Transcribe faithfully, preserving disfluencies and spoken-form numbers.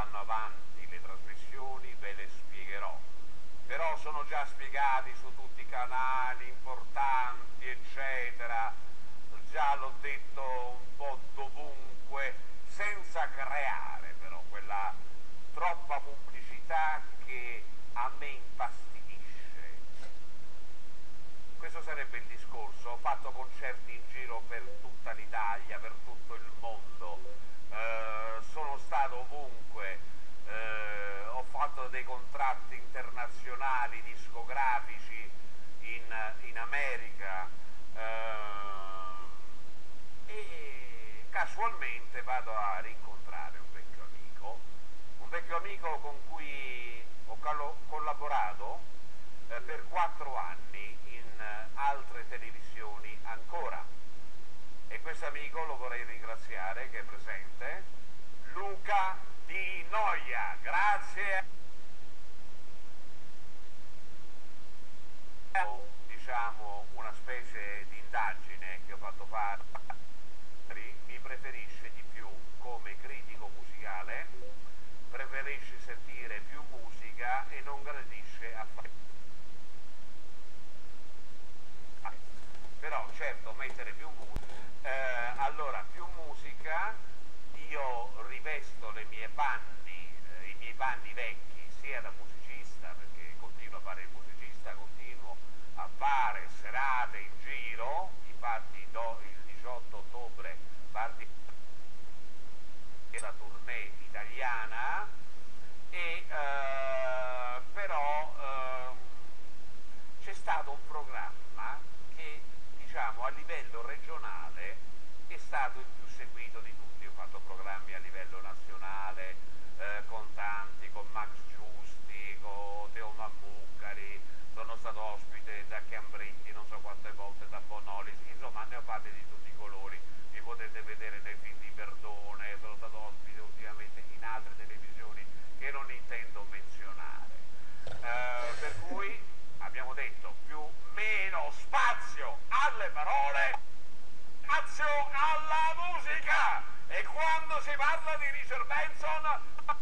vanno avanti le trasmissioni ve le spiegherò, però sono già spiegati su tutti i canali importanti eccetera, già l'ho detto un po' dovunque, senza creare però quella troppa pubblicità che a me infastidisce. Questo sarebbe il discorso. Ho fatto concerti in giro per tutta l'Italia, per tutto il mondo, eh, sono stato ovunque, eh, ho fatto dei contratti internazionali discografici in, in America, eh, e casualmente vado a rincontrare un vecchio amico, un vecchio amico con cui ho collaborato eh, per quattro anni in eh, altre televisioni ancora, e questo amico lo vorrei ringraziare, che è presente, Luca Di Noia. Grazie. Diciamo una specie di indagine che ho fatto fare, mi preferisce di più come critico musicale, preferisce sentire più musica e non gradisce a fare. Però certo mettere più musica, eh, allora più musica, io rivesto le mie panni, eh, i miei panni vecchi, sia da musicista, perché continuo a fare il musicista, continuo a fare serate in giro, infatti do il diciotto ottobre parti la tournée italiana, e eh, però eh, c'è stato un programma che diciamo a livello regionale è stato il più seguito di tutti. Ho fatto programmi a livello nazionale eh, con tanti, con Max Giusti, con Teo Mammucari, sono stato ospite da Chiambretti non so quante volte, da Bonolis, insomma ne ho fatti di tutti i colori, mi potete vedere nei film di Verdone, sono stato ospite ultimamente in altre televisioni che non intendo menzionare, eh, per cui abbiamo detto più meno spazio alle parole, spazio alla musica, e quando si parla di Richard Benson